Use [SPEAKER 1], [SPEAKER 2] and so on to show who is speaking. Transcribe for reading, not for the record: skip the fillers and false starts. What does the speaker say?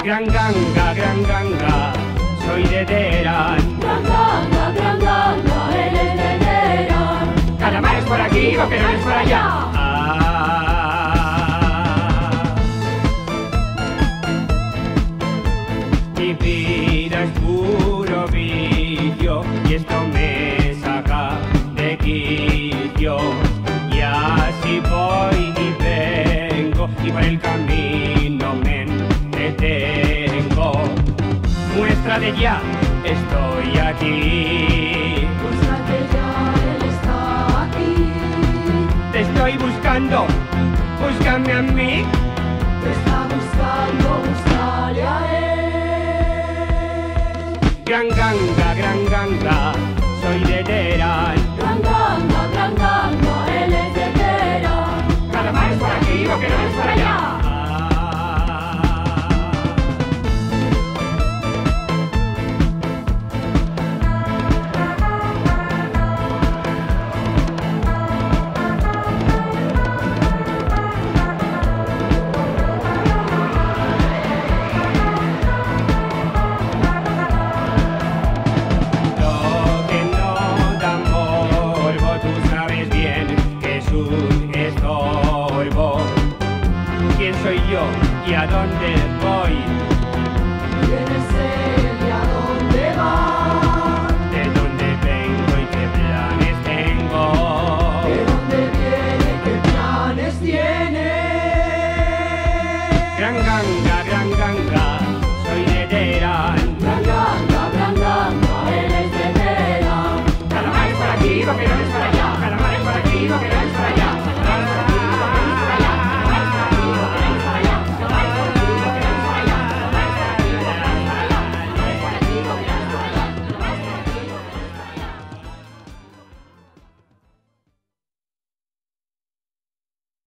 [SPEAKER 1] Gran ganga, soy de Teherán.
[SPEAKER 2] Gran ganga, eres de Teherán.
[SPEAKER 1] Calamares por aquí, boquerones por allá. Mi vida es puro vicio y esto me saca de quicio. Y así voy y vengo y por el camino me detengo. Muéstrate ya, estoy aquí.
[SPEAKER 2] Muéstrate ya, él está aquí.
[SPEAKER 1] Te estoy buscando, búscame a mí.
[SPEAKER 2] Te está buscando, búscale a él.
[SPEAKER 1] Gran ganga, soy de Teherán.
[SPEAKER 2] Gran ganga, él es de Teherán.
[SPEAKER 1] Calamares por aquí, boquerones por allá. ¿Quién soy yo y a dónde voy?
[SPEAKER 2] ¿Quién es él y a dónde va?
[SPEAKER 1] ¿De dónde vengo y qué planes tengo?
[SPEAKER 2] ¿De dónde viene? ¿Qué planes tiene?
[SPEAKER 1] Gran ganga.